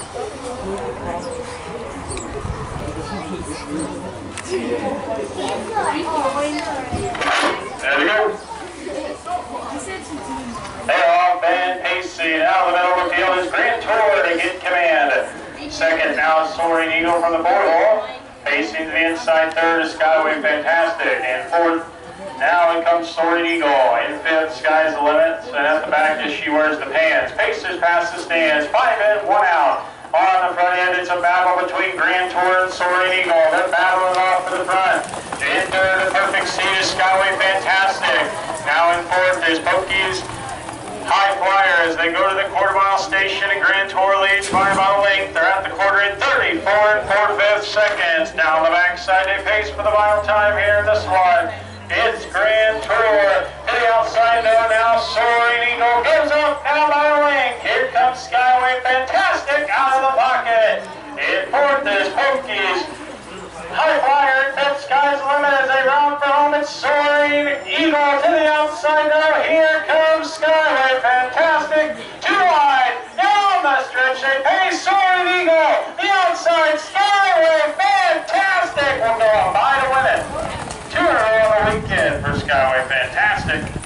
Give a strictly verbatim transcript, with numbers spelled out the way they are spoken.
There we go. They're off and pacing. Out of the middle of the field is Grand Tour to get command. Second now is Soaring Eagle from the border. Pacing to the inside third is Skyway Fantastic. And fourth, now in comes Soaring Eagle. In fifth, Sky's the Limit. And at the back is She Wears the Pants. Pacers past the stands. Five in, one out. On the front end, it's a battle between Grand Tour and Soaring Eagle. They're battling off to the front. In third, the perfect seat is Skyway Fantastic. Now in fourth is Pokey's High Flyer as they go to the quarter mile station, and Grand Tour leads by about a length. They're at the quarter in thirty-four and four-fifths seconds. Down the backside, they pace for the mile time here in this one. It's Grand Tour to the outside now. Now Soaring Eagle gives up now by a length. Here comes Skyway Fantastic out of the pocket. In fourth is Pokey's High Flyer. Fifth, Sky's the Limit as they round for home. It's Soaring Eagle to the outside now. Here comes Skyway Fantastic. Too wide. Down the stretch they pace. Soaring Eagle. The outside. Skyway Fantastic will go on by to win it. Two in a row on the weekend for Skyway Fantastic.